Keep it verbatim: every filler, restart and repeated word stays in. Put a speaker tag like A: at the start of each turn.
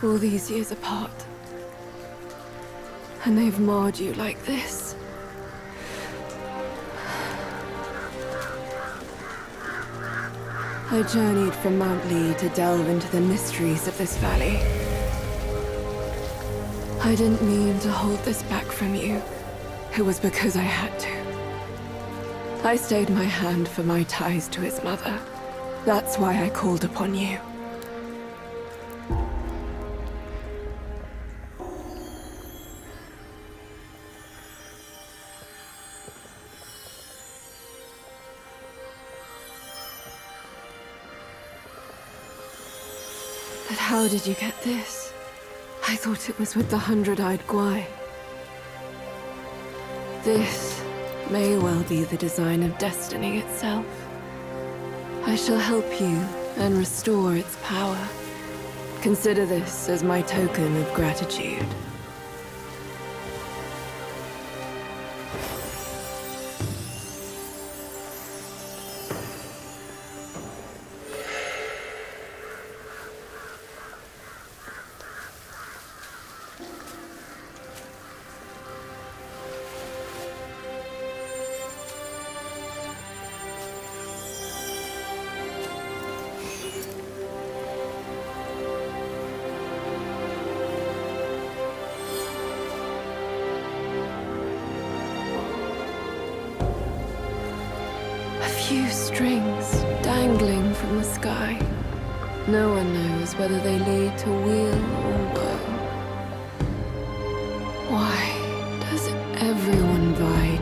A: all these years apart. And they've marred you like this. I journeyed from Mount Lee to delve into the mysteries of this valley. I didn't mean to hold this back from you. It was because I had to. I stayed my hand for my ties to his mother. That's why I called upon you. But how did you get this? I thought it was with the Hundred-Eyed Guai. This may well be the design of destiny itself. I shall help you and restore its power. Consider this as my token of gratitude. A few strings dangling from the sky. No one knows whether they lead to weal or woe. Why does everyone vie